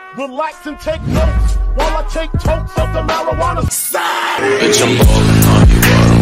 Relax and take notes while I take totes of the marijuana. Bitch, I'm ballin' on you,